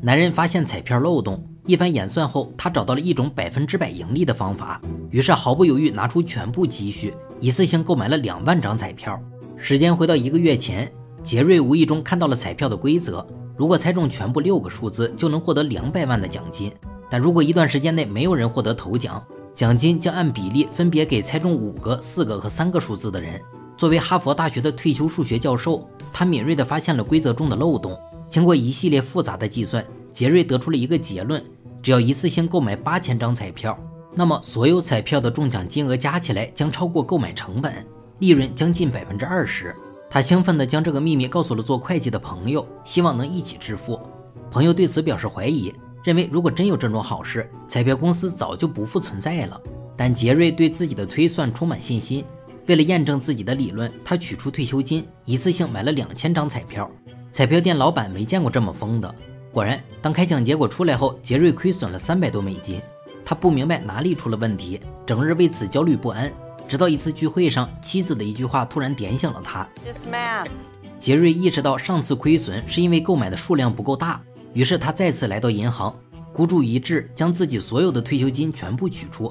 男人发现彩票漏洞，一番演算后，他找到了一种100%盈利的方法，于是毫不犹豫拿出全部积蓄，一次性购买了2万张彩票。时间回到1个月前，杰瑞无意中看到了彩票的规则，如果猜中全部6个数字，就能获得200万的奖金。但如果一段时间内没有人获得头奖，奖金将按比例分别给猜中5个、4个和3个数字的人。作为哈佛大学的退休数学教授，他敏锐地发现了规则中的漏洞。经过一系列复杂的计算，杰瑞得出了一个结论：只要一次性购买8000张彩票，那么所有彩票的中奖金额加起来将超过购买成本，利润将近20%。他兴奋地将这个秘密告诉了做会计的朋友，希望能一起致富。朋友对此表示怀疑，认为如果真有这种好事，彩票公司早就不复存在了。但杰瑞对自己的推算充满信心，为了验证自己的理论，他取出退休金，一次性买了2000张彩票。彩票店老板没见过这么疯的。果然，当开奖结果出来后，杰瑞亏损了300多美金。他不明白哪里出了问题，整日为此焦虑不安。直到一次聚会上，妻子的一句话突然点醒了他。杰瑞意识到上次亏损是因为购买的数量不够大，于是他再次来到银行，孤注一掷，将自己所有的退休金全部取出。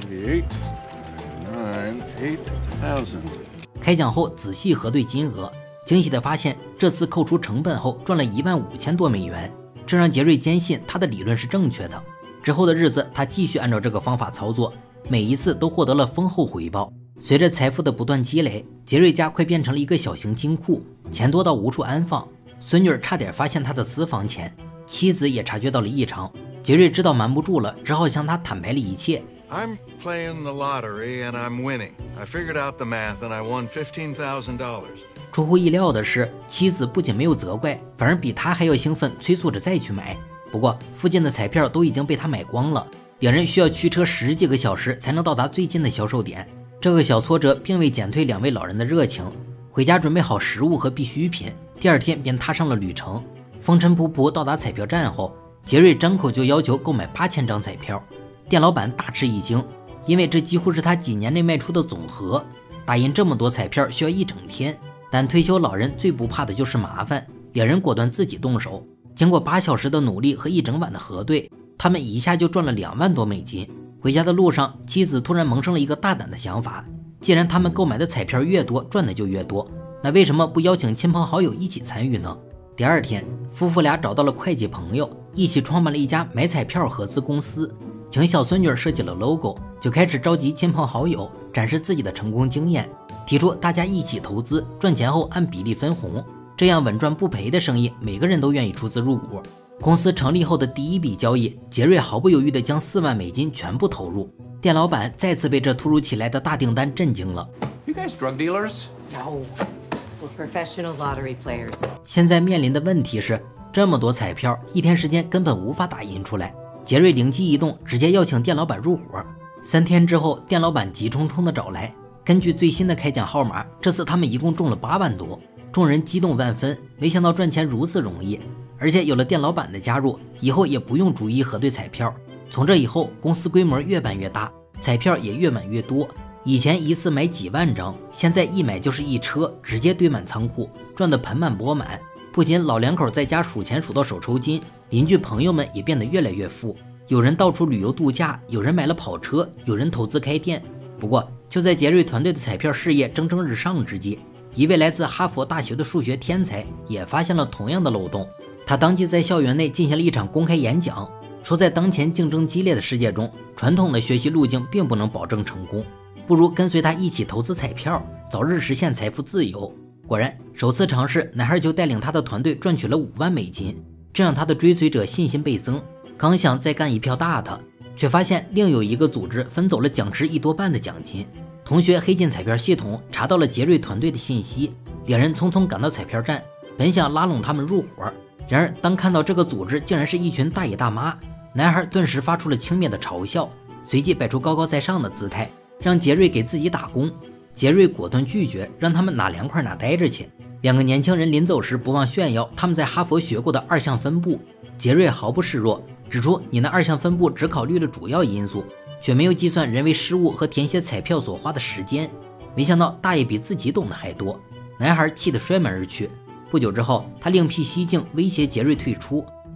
开奖后仔细核对金额，惊喜地发现这次扣除成本后赚了15000多美元，这让杰瑞坚信他的理论是正确的。之后的日子，他继续按照这个方法操作，每一次都获得了丰厚回报。随着财富的不断积累，杰瑞家快变成了一个小型金库，钱多到无处安放。孙女儿差点发现他的私房钱，妻子也察觉到了异常。杰瑞知道瞒不住了，只好向他坦白了一切。 I'm playing the lottery and I'm winning. I figured out the math and I won $15,000. 出乎意料的是，妻子不仅没有责怪，反而比他还要兴奋，催促着再去买。不过附近的彩票都已经被他买光了，两人需要驱车10几个小时才能到达最近的销售点。这个小挫折并未减退2位老人的热情，回家准备好食物和必需品，第2天便踏上了旅程。风尘仆仆到达彩票站后，杰瑞张口就要求购买8000张彩票。店老板大吃一惊，因为这几乎是他几年内卖出的总和。打印这么多彩票需要一整天，但退休老人最不怕的就是麻烦，两人果断自己动手。经过8小时的努力和一整晚的核对，他们一下就赚了2万多美金。回家的路上，妻子突然萌生了一个大胆的想法：既然他们购买的彩票越多，赚的就越多，那为什么不邀请亲朋好友一起参与呢？第2天，夫妇俩找到了会计朋友，一起创办了一家买彩票合资公司，请小孙女设计了 logo， 就开始召集亲朋好友，展示自己的成功经验，提出大家一起投资，赚钱后按比例分红，这样稳赚不赔的生意，每个人都愿意出资入股。公司成立后的第1笔交易，杰瑞毫不犹豫地将4万美金全部投入。店老板再次被这突如其来的大订单震惊了。 You guys drug dealers? No, we're professional lottery players. 现在面临的问题是，这么多彩票，一天时间根本无法打印出来。杰瑞灵机一动，直接邀请店老板入伙。3天之后，店老板急冲冲地找来，根据最新的开奖号码，这次他们一共中了8万多。众人激动万分，没想到赚钱如此容易，而且有了店老板的加入，以后也不用逐一核对彩票。从这以后，公司规模越办越大，彩票也越买越多。以前一次买几万张，现在一买就是一车，直接堆满仓库，赚得盆满钵满。不仅老两口在家数钱数到手抽筋，邻居朋友们也变得越来越富，有人到处旅游度假，有人买了跑车，有人投资开店。不过就在杰瑞团队的彩票事业蒸蒸日上之际，一位来自哈佛大学的数学天才也发现了同样的漏洞。他当即在校园内进行了一场公开演讲，说在当前竞争激烈的世界中，传统的学习路径并不能保证成功，不如跟随他一起投资彩票，早日实现财富自由。果然，首次尝试，男孩就带领他的团队赚取了5万美金，这让他的追随者信心倍增。刚想再干一票大的，却发现另有一个组织分走了奖池1多半的奖金。同学黑进彩票系统，查到了杰瑞团队的信息，两人匆匆赶到彩票站，本想拉拢他们入伙。然而当看到这个组织竟然是一群大爷大妈，男孩顿时发出了轻蔑的嘲笑，随即摆出高高在上的姿态，让杰瑞给自己打工。杰瑞果断拒绝，让他们哪凉快哪待着去。2个年轻人临走时不忘炫耀他们在哈佛学过的2项分布。杰瑞毫不示弱，指出你那2项分布只考虑了主要因素，却没有计算人为失误和填写彩票所花的时间。没想到大爷比自己懂得还多，男孩气得摔门而去。不久之后，他另辟蹊径威胁杰瑞退出。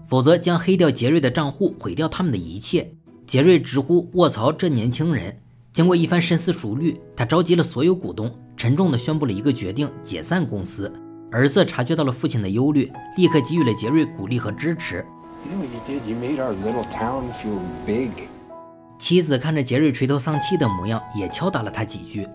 否则将黑掉杰瑞的账户，毁掉他们的一切。杰瑞直呼卧槽，这年轻人。经过一番深思熟虑，他召集了所有股东，沉重地宣布了一个决定：解散公司。儿子察觉到了父亲的忧虑，立刻给予了杰瑞鼓励和支持。妻子看着杰瑞垂头丧气的模样，也敲打了他几句。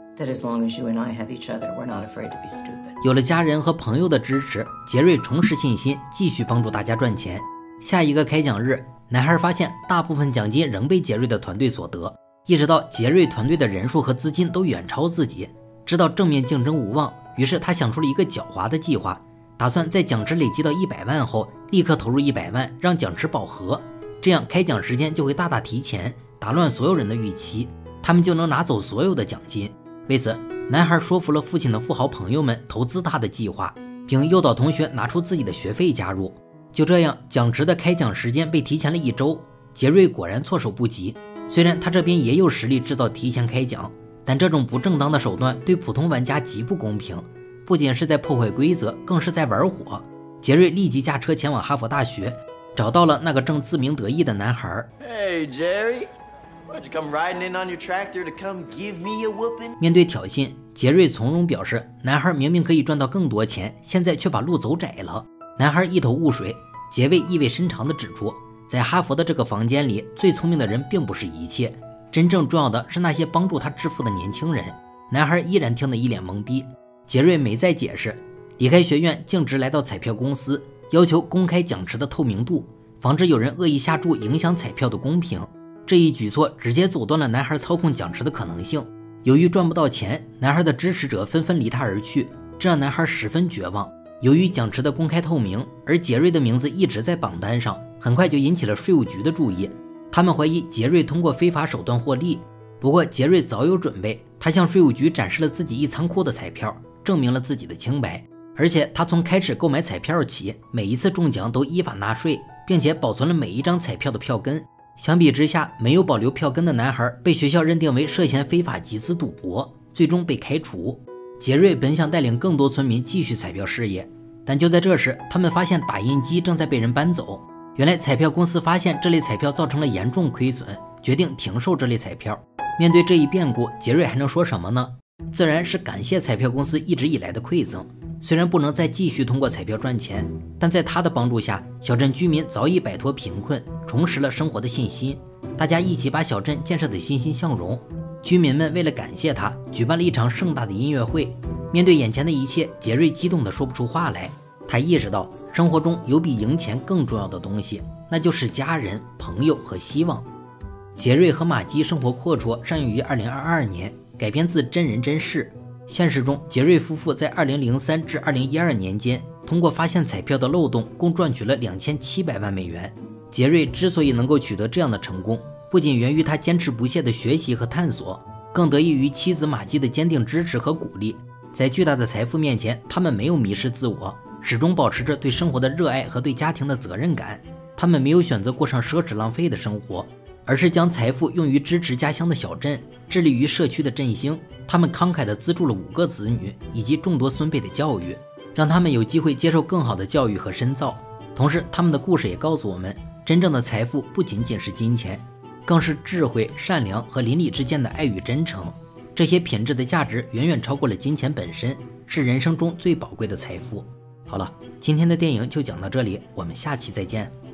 有了家人和朋友的支持，杰瑞重拾信心，继续帮助大家赚钱。下一个开奖日，男孩发现大部分奖金仍被杰瑞的团队所得，意识到杰瑞团队的人数和资金都远超自己，知道正面竞争无望，于是他想出了一个狡猾的计划，打算在奖池累积到100万后，立刻投入100万，让奖池饱和，这样开奖时间就会大大提前，打乱所有人的预期，他们就能拿走所有的奖金。为此，男孩说服了父亲的富豪朋友们投资他的计划，并诱导同学拿出自己的学费加入。就这样，奖池的开奖时间被提前了1周。杰瑞果然措手不及，虽然他这边也有实力制造提前开奖，但这种不正当的手段对普通玩家极不公平，不仅是在破坏规则，更是在玩火。杰瑞立即驾车前往哈佛大学，找到了那个正自鸣得意的男孩。 Hey Jerry.Why'd you come riding in on your tractor to come give me a whooping? 面对挑衅，杰瑞从容表示，男孩明明可以赚到更多钱，现在却把路走窄了。男孩一头雾水，杰瑞意味深长地指出，在哈佛的这个房间里，最聪明的人并不是一切，真正重要的是那些帮助他致富的年轻人。男孩依然听得一脸懵逼。杰瑞没再解释，离开学院，径直来到彩票公司，要求公开奖池的透明度，防止有人恶意下注影响彩票的公平。这一举措直接阻断了男孩操控奖池的可能性。由于赚不到钱，男孩的支持者纷纷离他而去，这让男孩十分绝望。由于奖池的公开透明，而杰瑞的名字一直在榜单上，很快就引起了税务局的注意。他们怀疑杰瑞通过非法手段获利。不过杰瑞早有准备，他向税务局展示了自己一仓库的彩票，证明了自己的清白。而且他从开始购买彩票起，每一次中奖都依法纳税，并且保存了每一张彩票的票根。相比之下，没有保留票根的男孩被学校认定为涉嫌非法集资赌博，最终被开除。杰瑞本想带领更多村民继续彩票事业，但就在这时，他们发现打印机正在被人搬走。原来彩票公司发现这类彩票造成了严重亏损，决定停售这类彩票。面对这一变故，杰瑞还能说什么呢？自然是感谢彩票公司一直以来的馈赠。虽然不能再继续通过彩票赚钱，但在他的帮助下，小镇居民早已摆脱贫困，重拾了生活的信心。大家一起把小镇建设得欣欣向荣。居民们为了感谢他，举办了一场盛大的音乐会。面对眼前的一切，杰瑞激动地说不出话来。他意识到生活中有比赢钱更重要的东西，那就是家人、朋友和希望。杰瑞和玛姬生活阔绰上映于2022年，改编自真人真事。现实中，杰瑞夫妇在2003至2012年间，通过发现彩票的漏洞，共赚取了2700万美元。杰瑞之所以能够取得这样的成功，不仅源于他坚持不懈的学习和探索，更得益于妻子玛姬的坚定支持和鼓励。在巨大的财富面前，他们没有迷失自我，始终保持着对生活的热爱和对家庭的责任感。他们没有选择过上奢侈浪费的生活，而是将财富用于支持家乡的小镇，致力于社区的振兴。他们慷慨地资助了5个子女以及众多孙辈的教育，让他们有机会接受更好的教育和深造。同时，他们的故事也告诉我们，真正的财富不仅仅是金钱，更是智慧、善良和邻里之间的爱与真诚。这些品质的价值远远超过了金钱本身，是人生中最宝贵的财富。好了，今天的电影就讲到这里，我们下期再见。